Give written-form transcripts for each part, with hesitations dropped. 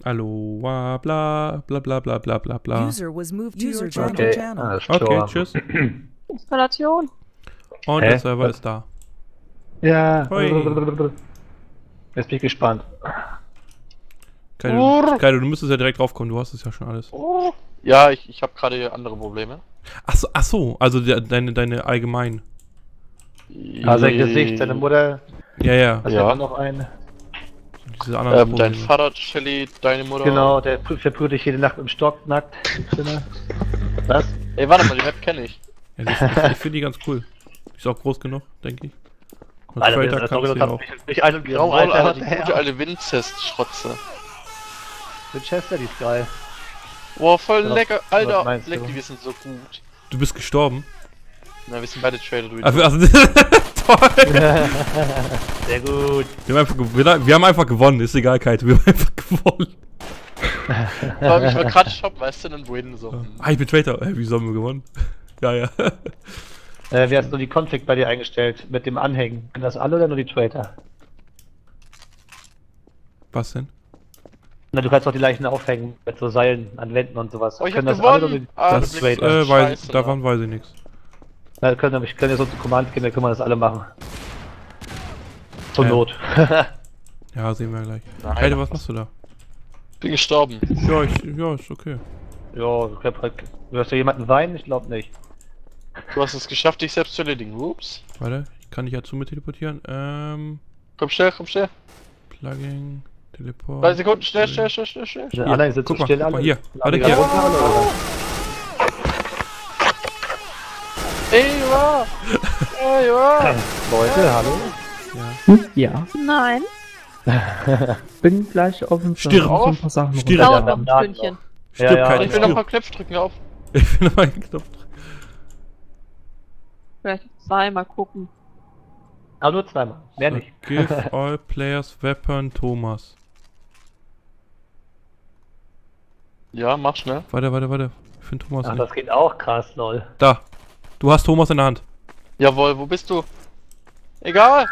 Hallo, bla bla bla bla bla bla bla bla. User was moved to your channel. Okay, channel. alles Okay, klar. tschüss. Installation. Und Hä? der Server Was? ist da. Ja. Hui. Jetzt bin ich gespannt. Kaido, du müsstest ja direkt draufkommen, du hast es ja schon alles. Ja, ich habe gerade andere Probleme. Ach so, also deine allgemein. Ah, sein Gesicht, seine Mutter. Ja. Was Ja. hat noch ein? Diese anderen Dein Probleme. Vater, Shelly, deine Mutter. Genau, der verprügelt dich jede Nacht im Stock nackt. Was? Ey, warte mal, die Map kenne ich. Ja, ich finde die ganz cool. Die ist auch groß genug, denke ich. Und Alter, Trader das kannst du ja auch. nicht ein und Grau, Alter, Alter, was die der gute alte Winzest-Schrotze. Winchester, die ist geil. Boah, voll Was- lecker. was Alter, meinst leck, du? die wir sind so gut. Du bist gestorben. Na, wir sind beide Trader, du. Also, toll. Sehr gut. Wir haben einfach gewonnen, ist egal, Kite, wir haben einfach gewonnen. Aber ich war gerade shoppen, weißt du, einen Win so. Ah, ich bin Traitor. Wieso haben wir gewonnen? Ja. Wie hast du die Config bei dir eingestellt? Mit dem Anhängen? Sind das alle oder nur die Traitor? Was denn? Na, du kannst auch die Leichen aufhängen mit so Seilen an Wänden und sowas. Oh, ich hab Können das alle oder gewonnen! die- Ah, Das du blickst Traitor. scheiße, davon weiß ich nichts. Na, können ja so zu Command gehen, dann können wir das alle machen. Zur Ja. Not. Ja, sehen wir gleich. Nein. Kite, was machst du da? bin gestorben. Ja, ist okay. Ja, hörst du jemanden weinen? Ich glaube nicht. Du hast es geschafft, dich selbst zu erledigen. Ups. Warte, ich kann dich ja zu mir teleportieren. Komm schnell, komm schnell. Plugging, Teleport. 3 Sekunden, schnell. Die anderen sitzen guck mal, still guck mal alle. hier. Warte, Alle hier. runter, alle, oder? Ey, wa! Leute, hallo? Ja, Nein. bin gleich auf dem Stirb. so ein paar Sachen Stirb. runter. Dauert noch ein Daten Stündchen. Stirb, Ja, ja, Kite, Ich will noch ein stirb. paar Knöpfe drücken auf. Ich will noch mal einen Knopf drücken. Vielleicht zweimal gucken. Aber nur zweimal, mehr nicht. Give all players weapon Thomas. Ja, mach schnell. Warte. Ich finde Thomas Ach, nicht. das geht auch krass, lol. Da. Du hast Thomas in der Hand. Jawohl, wo bist du? Egal!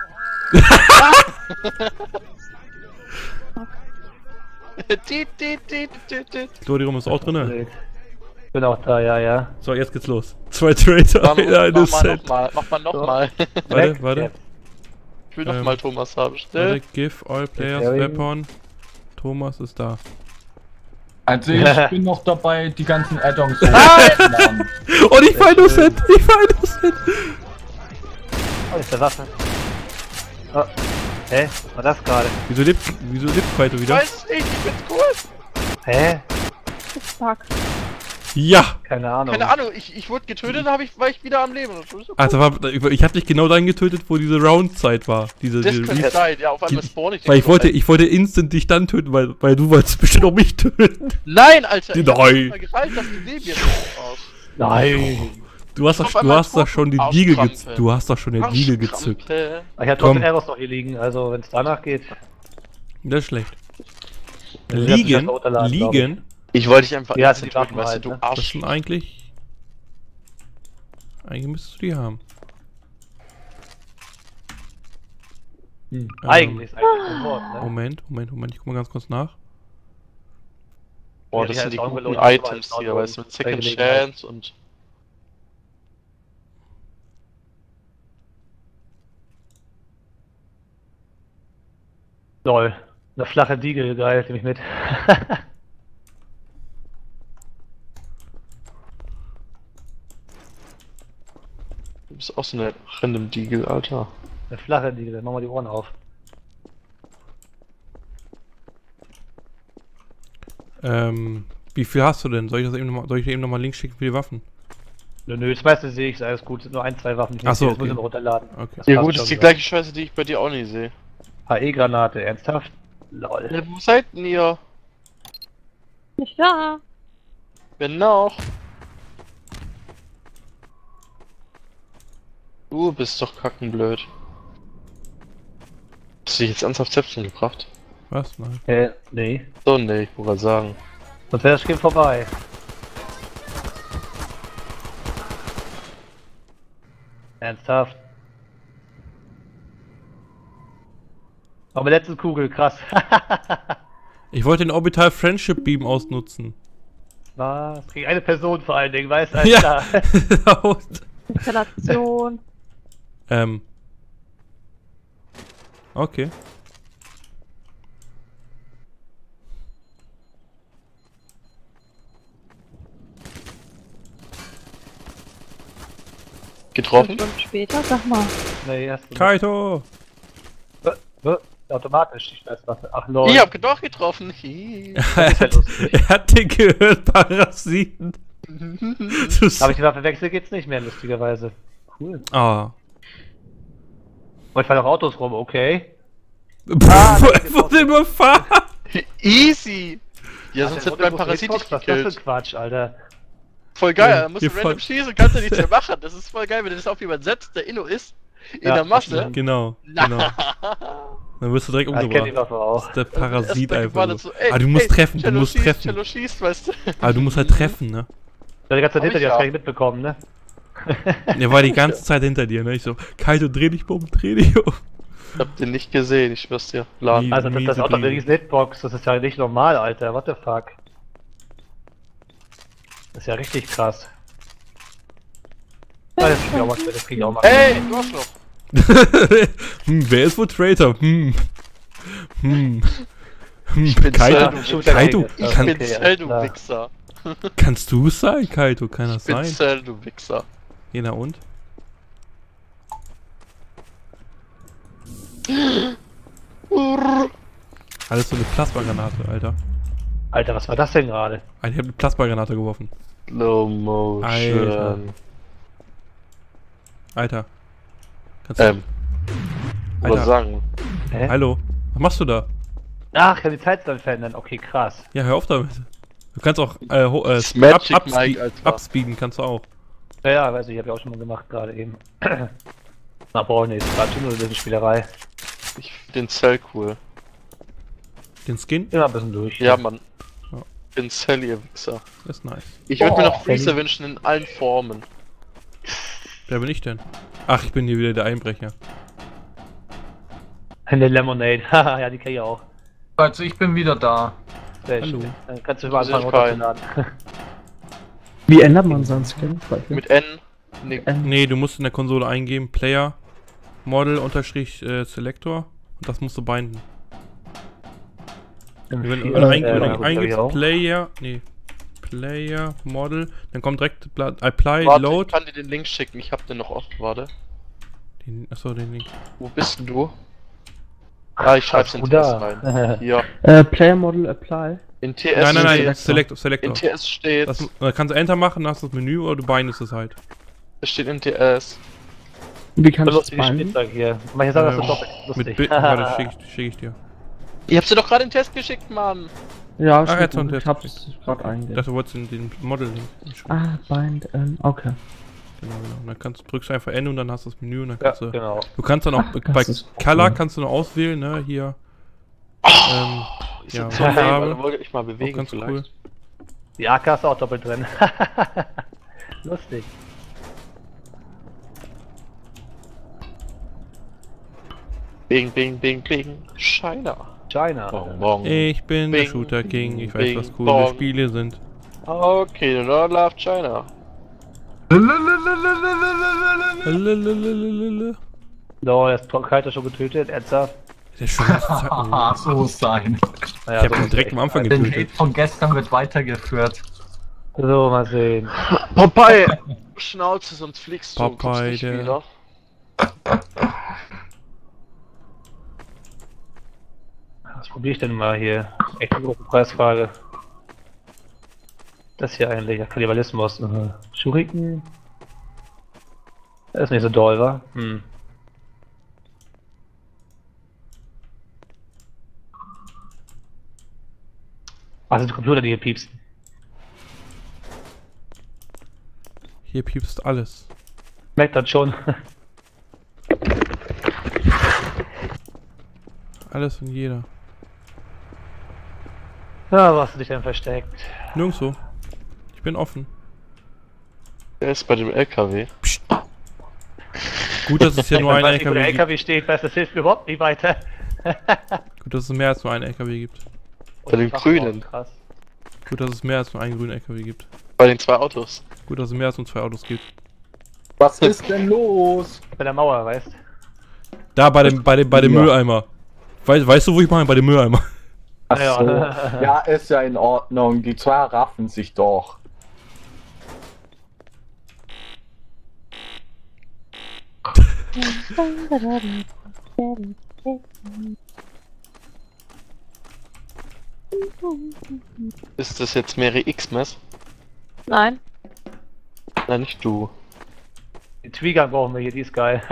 Glorium ist auch drin. Ich bin auch da, ja. So, jetzt geht's los. 2 Traitor, eine Set. Mach mal nochmal. Warte. Ich will nochmal Thomas haben, schnell. Warte, give all players Carrying. weapon. Thomas ist da. Also ich bin noch dabei, die ganzen Add-ons hochzuladen. Und ich fall nur Set. Oh, ist der Waffe. Oh. Hä? War das gerade? Wieso lebt Kaito wieder? Weiß nicht, ich find's cool. Hä? Fuck. Ja! Keine Ahnung. Keine Ahnung, ich wurde getötet, war ich wieder am Leben. Das ist so cool. Also ich hab dich genau dann getötet, wo diese Round-Zeit war. Das könnte sein, ja, auf einmal spawn ich. Weil ich wollte instant dich dann töten, weil du wolltest bestimmt auch mich töten. Nein, Alter! Ich hab Nein. nicht mal gefallen, dass die Leben jetzt aus. Nein. Du hast Auf doch einmal schon die tot Diegel austrampeln. gezückt. Du hast doch schon die Diegel gezückt. Arschkrampe. Ich hab trotzdem Eros noch hier liegen, also wenn es danach geht. Das ist schlecht. Also, ich hab Liegen, das runterladen, glaub ich. Ich wollte dich einfach Ja, nicht hast du die töten, Waffen weißt halt, du, ne? du Das Arsch. sind eigentlich müsstest du die haben. Eigentlich ist ein Wort, ne? Moment, ich guck mal ganz kurz nach. Boah, Ja, das die sind die hat guten Download- Items hier, Download- weißt du, mit Second Gelegenheit. Chance und... Lol. Eine flache Diegel, geil, nehme ich mit. Du bist auch so eine random Diegel, Alter. Eine flache Diegel, dann machen wir die Ohren auf. Wie viel hast du denn? Soll ich dir eben nochmal Links schicken für die Waffen? Nö, das meiste sehe ich, ist alles gut. Sind nur ein, zwei Waffen, die Ach so, das muss ich okay. noch runterladen. Okay. Das Ja passt gut, schon ist die so. gleiche Scheiße, die ich bei dir auch nicht sehe. HE-Granate, ernsthaft? Lol. Ja, wo seid denn ihr? Nicht da. Wenn noch? Du bist doch kackenblöd. Hast du dich jetzt ernsthaft selbst umgebracht? Was? Nein. Nee. So, nee, ich wollte gerade sagen. Sonst wäre das Spiel vorbei. Ernsthaft. Ich Ich wollte den Orbital Friendship Beam ausnutzen. Was? Gegen eine Person vor allen Dingen, weißt du? Ja. Installation. Okay. Getroffen? Stunden später, sag mal. Nee, erst Kaito! automatisch, ich weiß was. Ach lol. Ich hab doch getroffen. Hi. Das ist ja lustig. Er hat den gehört, Parasiten. Aber ich die Waffe wechsel geht's nicht mehr, lustigerweise. Cool. Ah. Und ich fahren auch Autos rum, okay. Wurde überfahren! Easy! Ja, Ach, sonst der hätte mein wurde Parasit Hitbox, dich was ist das für ein gekillt. Quatsch, Alter. Voll geil, Ja, da musst hier du random voll- schießen, kannst du nichts mehr machen. Das ist voll geil, wenn du das auf jemanden setzt, der Inno ist, in Ja, der Masse. Genau, genau. Dann wirst du direkt Ich kenne die umgebracht. Waffe auch. Der Parasit Erst einfach. mal So. ey, Aber du musst ey, treffen, du Cello musst schießt, treffen. Cello schießt, weißt du. Aber du musst halt treffen, ne? Der die ganze Zeit Hab hinter ich dir, hast ja. gar nicht mitbekommen, ne? Der war die ganze Zeit hinter dir, ne? Ich so, Kaito, dreh dich um, dreh dich um. Ich hab den nicht gesehen, ich schwör's dir. Laden. Wie- Also das miese ist auch doch eine Dinge. riesen Hitbox, das ist ja nicht normal, Alter, what the fuck. Das ist ja richtig krass. Ah, das krieg ich auch mal, das krieg ich auch mal. Ey, du hast noch. Wer ist wohl Traitor? Ich bin Kaito, Cell, Kaito, Ja, Ich kann, bin okay, Cell, alles du klar. Wichser. kannst du es sein, Kaito? Kann das Ich bin sein? Cell, du Wichser. Jena und? Alles so eine Plasmagranate, Alter. Alter, was war das denn gerade? Ich hab eine Plasmagranate geworfen. Slow Motion. Alter. Alter. Kannst du... Was Alter. sagen? Hä? Hallo? Was machst du da? Ach, ich kann die Zeit dann verändern, okay, krass. Ja, hör auf damit. Du kannst auch Das Magic Mike, Alter. upspeeden, kannst du auch. Ja, ja, weiß ich, hab ich auch schon mal gemacht gerade eben. Na, boah, nee, ist gerade schon nur eine Spielerei. Ich find den Cell cool. Den Skin? Immer ein bisschen durch. Ja, Mann. Ja. Ich bin Cell, ihr Wichser. Das ist nice. Ich würde mir Oh, noch Freezer Sally. wünschen in allen Formen. Wer bin ich denn? Ach, ich bin hier wieder der Einbrecher. Eine Lemonade, haha, ja, die kenn ich auch. Also ich bin wieder da. Sehr Hallo. schön. Dann kannst du mal Sehr anfangen fein. runterzuladen. Wie ändert man seinen Skin? Mit N. Nee, Nee, du musst in der Konsole eingeben, Player, Model, Selector und das musst du binden. Wenn du Ja, eingibst auch. Player, Player, Model, dann kommt direkt Apply, warte, ich Load. kann dir den Link schicken. Ich hab den noch offen, warte. Achso, den Link. Wo bist denn du? Ah, ich schreib's in TS rein. Hier. Player Model Apply. In TS Nein, steht, Selector. in TS steht, Da kannst du Enter machen, dann hast du das Menü oder du bindest es halt. es steht in TS. Wie kann ich das Lustige binden? Spielzeug hier. Manche sagen, das ist Ähm, doch Mit lustig. Bit, warte, schick ich dir. Ich hab's dir doch gerade in Test geschickt, Mann. Ja, Ach, jetzt schon und gut. jetzt. Ich hab's gerade Ich eingegeben. dachte, du wolltest den Model-Link. Ah, bind, okay. Genau. Und dann drückst du einfach N und dann hast du das Menü und dann Ja, kannst du. genau. Du kannst dann auch Ach, das bei ist Color cool. kannst du noch auswählen, ne? Hier. Ist Ja, jetzt so lame, Farbe. Alter, wollte ich mal Auch bewegen ganz vielleicht. cool. Die AK ist auch doppelt drin. Lustig. Bing, bing, bing, bing. China. China. Bong, bong. Ich bin der Bing, Shooter King. Ich weiß, bing, was coole bong. Spiele sind. Okay, do not love China. Lalalala. So, jetzt Kaito schon getötet, ernsthaft. Der ist schon. Haha, so muss sein. Naja, Ich hab ihn direkt am Anfang Der Hate getötet. von gestern wird weitergeführt. So, mal sehen. Popeye! Schnauze, sonst fliegst du. Popeye, kommst nicht der- wieder. Was probiere ich denn mal hier? Echt eine große Preisfrage. Das hier eigentlich, ja, Kannibalismus. Shuriken. Das ist nicht so doll, wa? Hm. Was sind die Computer, die hier piepsen? Hier piepst alles. Merkt das schon. Alles und jeder. Ja, wo hast du dich denn versteckt? Nirgendwo. Ich bin offen. Der ist bei dem LKW. Gut, dass es hier nur Ich ein weiß nicht, wo der LKW gibt. LKW steht, weißt du, das hilft mir überhaupt nicht weiter. Gut, dass es mehr als nur ein LKW gibt. Bei den Grünen. Krass. Gut, dass es mehr als nur einen grünen LKW gibt. Bei den 2 Autos. Gut, dass es mehr als nur 2 Autos gibt. Was ist denn los? Bei der Mauer, weißt du? Da, bei dem Mülleimer. Weißt du, wo ich meine? Bei dem Mülleimer. Ach so. Ja, ist ja in Ordnung. Die zwei raffen sich doch. Ist das jetzt Mary Xmas? Nein. Nein, nicht du. Die Twigger brauchen wir hier, die ist geil.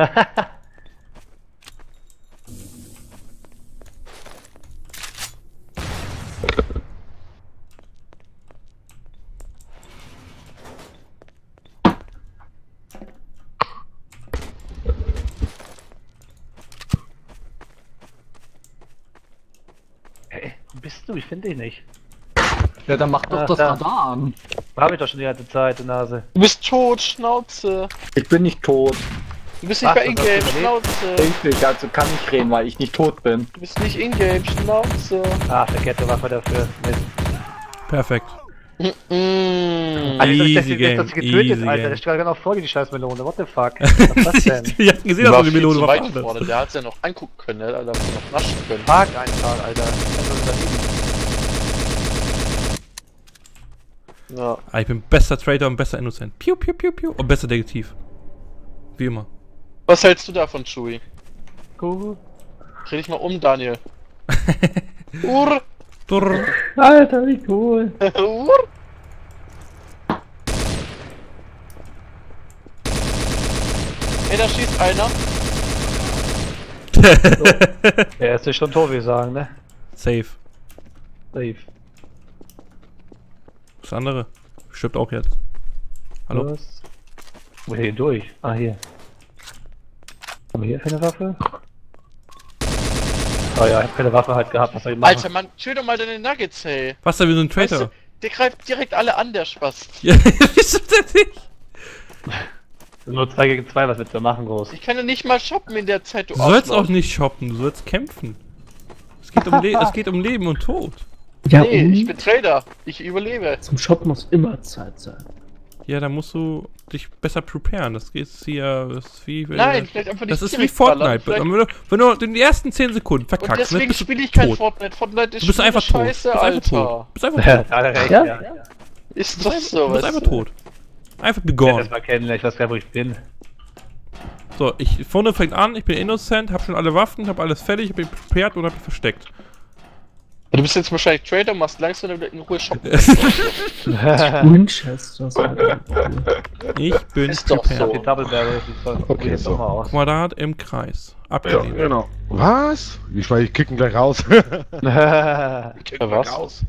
Hey, wo bist du? Ich finde dich nicht. Ja, dann mach doch Ach, das da. Radar an. Hab ich doch schon die ganze Zeit, die Nase. Du bist tot, Schnauze. Ich bin nicht tot. Du bist nicht Ach, bei das hast Ingame, du Schnauze. Richtig, also kann ich reden, weil ich nicht tot bin. Du bist nicht Ingame, Schnauze. Ah, verkehrte Waffe dafür. Mist. Perfekt. Mm. Alter, Easy das game, ist getötet, easy Alter. game. Der steht genau vor dir, die scheiß Melone. What the fuck? Was ist das denn? Ich hab gesehen, Der dass war du die viel Melone zu weit verfahren vorne. hast. Der hat's ja noch angucken können, der hat noch naschen können. Park einfach, Alter. Also daneben. Ja. Ah, ich bin bester Trader und besser Innocent. Piu, piu, piu, piu. Und besser Detektiv. Wie immer. Was hältst du davon, Chewie? Cool. Dreh dich mal um, Daniel. Urr! Brrr. Alter, wie cool. Urr! Ey, da schießt einer. Er ist ja schon tot, wir sagen, ne? Safe. Safe. Das andere stirbt auch jetzt. Hallo? Was? Wo hier durch? Ah, hier. Haben wir hier für eine Waffe? Oh ja, ich hab keine Waffe halt gehabt, was soll ich machen? Alter, Mann, chill doch mal deine Nuggets, hey. Was da wie so ein Weißt Traitor? du, der greift direkt alle an, der Spast. Ja, wieso denn nicht? Nur 2 gegen 2, was willst du machen, groß? Ich kann ja nicht mal shoppen in der Zeit, du Du sollst Arschloch. auch nicht shoppen, du sollst kämpfen. Es geht um Leben und Tod. Ja, Nee, ich und bin Trader. Ich überlebe. zum Shop muss immer Zeit sein. Ja, da musst du dich besser preparen. Das ist hier. Das ist wie, Nein, vielleicht einfach nicht das ist wie direkt ballern, Fortnite. vielleicht- Wenn du in den ersten 10 Sekunden Und verkackst, deswegen bist du spiele ich kein tot. Fortnite. Fortnite ist Du bist schon einfach tot. Scheiße, Du bist einfach Alter. tot. Du bist einfach Ja, tot. alle recht, Ja? ja. Ist doch so, Du bist weißt einfach du? tot. Einfach be Ich werde gone. das mal kennen, ich weiß gar nicht, wo ich bin. So, vorne fängt an, ich bin innocent, hab schon alle Waffen, hab alles fertig, hab mich prepared und hab mich versteckt. Du bist jetzt wahrscheinlich Trader, machst langsam wieder in Ruhe shoppen. Winchester ist halt cool. Ich bin Ist doch prepared. so. Die Double Barrel, die soll Okay, jetzt so. doch mal aus. Quadrat im Kreis. Ja, Abgelehnt. genau. Was? Ich meine, ich kicken gleich raus. Ja, was? Raus.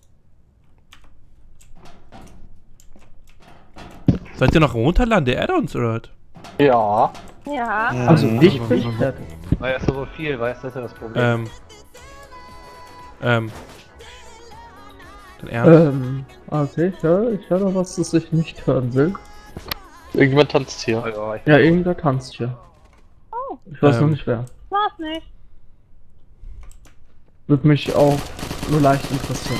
Seid ihr noch runterladen der Add-ons oder was? Ja. Ja. Also ich bin fertig. Weil er so viel, weißt du, das ist ja das Problem. Dein Ernst? Okay, ich höre noch was, das ich nicht hören will. Irgendjemand tanzt hier. Ja, ich Ja, irgendwer tanzt hier. Oh, Ich weiß noch Ähm. nicht wer. war's nicht. Würde mich auch nur leicht interessieren.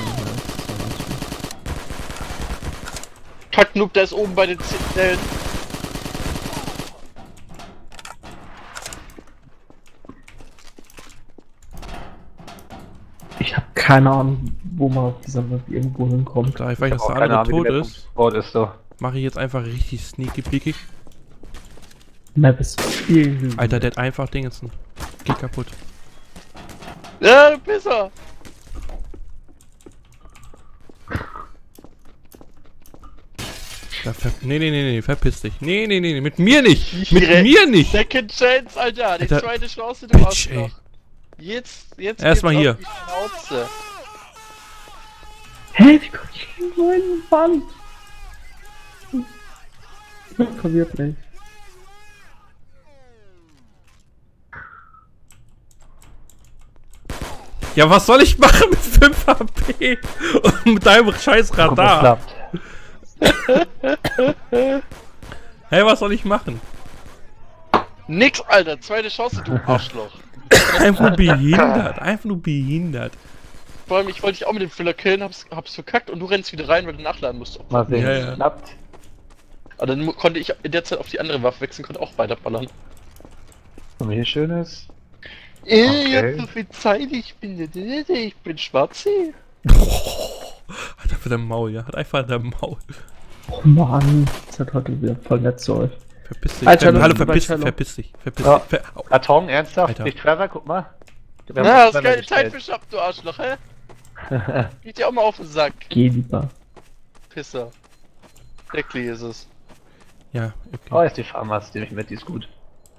Kack Noob, der ist oben bei den Zellen. Ich habe keine Ahnung, wo man auf dieser Map irgendwo hinkommt. Da ich weiß, dass auch der keine andere Ahnung, wie tot der ist, tot ist so. mache ich jetzt einfach richtig sneaky peekig. Map ist viel. Alter, der hat einfach Dingens. Geht kaputt. Ja, du Pisser! Ja, nee, verpiss dich. Nee, mit mir nicht! Mit Direkt. mir nicht! Second Chance, Alter! Die Alter. zweite Chance, du Bitch, ey. Arschloch. Jetzt Erstmal geht's hier. auf die Schnauze. Hey, wie komm ich in den neuen Band? Verwirrt mich. Ja, was soll ich machen mit 5 HP? Und mit deinem scheiß Guck, was Radar? klappt. Hey, was soll ich machen? Nix, Alter! Zweite Chance, du Arschloch. Einfach nur behindert. Einfach nur behindert. Vor allem, ich wollte dich auch mit dem Füller killen, hab's verkackt und du rennst wieder rein, weil du nachladen musst. Mal sehen. Ja, ja. Knappt. Aber dann konnte ich in der Zeit auf die andere Waffe wechseln, konnte auch weiterballern. Und hier schönes. Ich hab so viel Zeit, ich bin Schwarzi. Hat einfach der Maul, ja. Hat einfach der Maul. Oh Mann, das hat heute wieder voll nett zu euch. Verpiss dich. Alter, Hallo, bei verpiss dich, Cello. verpiss dich. Verpiss Ja. dich. Au. Karton, ernsthaft? Alter. Nicht Trevor, guck mal. Wir haben Na, uns hast keine gestellt. Zeit für Schapp, du Arschloch, hä? Geht dir auch mal auf den Sack, Geh lieber. Pisser. Deckli ist es. Ja, Oh, okay. ist die Farmers, die mich mit, die ist gut.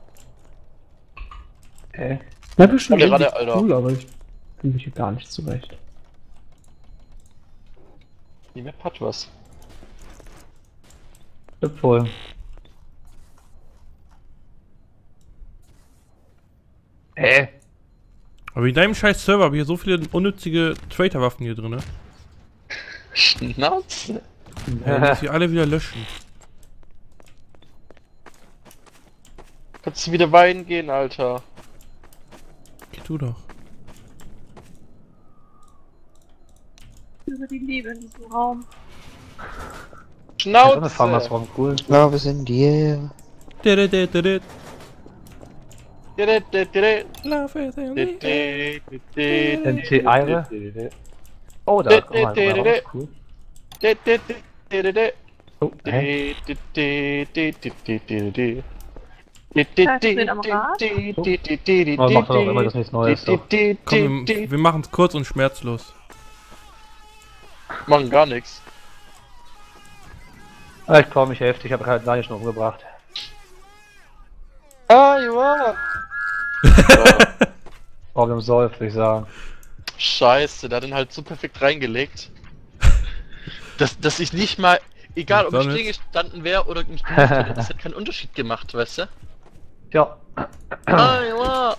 Okay. Ja, bestimmt Alle irgendwie Radde, Alter. cool, aber ich fühle mich hier gar nicht zurecht. Die Map hat was. Obwohl. Aber in deinem scheiß Server habe ich hier so viele unnützige Traitor-Waffen hier drin, ne? Schnauze. Ja, die muss ich alle wieder löschen. Kannst du wieder weinen gehen, Alter. Geh du doch. Über die Liebe in diesem Raum. So eine Schnauze. Farmers Raum, cool. Love is in the air. Dididididid. Dididididid. Love is in the air. Dididididid. NT Eire. Oh, da, guck mal, Raum, cool. Dididididid. Oh, hä? Man macht doch auch immer das nichts Neues. So. Komm, wir machen es kurz und schmerzlos. Machen gar nichts. Ah, ich komm, ich helfe, ich habe halt Daniel schon umgebracht. Ah, ja. Problem solved, würde ich sagen. Scheiße, der hat den halt so perfekt reingelegt. Dass ich nicht mal, egal ob ich Damit? stehen gestanden wäre oder nicht gemacht hätte, das hat keinen Unterschied gemacht, weißt du? Ja. Ah, ja.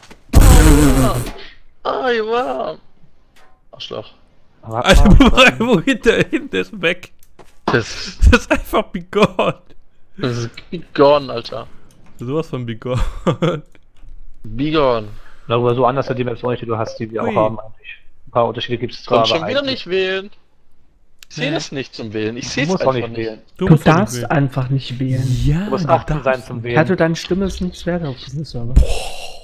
Ah, ja. Arschloch. Alter, wo geht der hin? Der ist weg. Das Das ist einfach begone. ist gone, Alter. Sowas von begone. Begone. Na, aber so anders sind die Maps auch nicht, die du hast, die wir Ui. auch haben eigentlich. Ein paar Unterschiede gibt es zwar, Komm schon wieder eigentlich- nicht wählen. Ich sehe das nicht zum Wählen. Ich Du sehe es musst auch einfach nicht nicht. wählen. Du musst doch nicht darfst wählen. einfach nicht wählen. Ja, Du musst du 18 sein darfst zum nicht. Wählen. Also deine Stimme ist nichts wert auf diesem Server.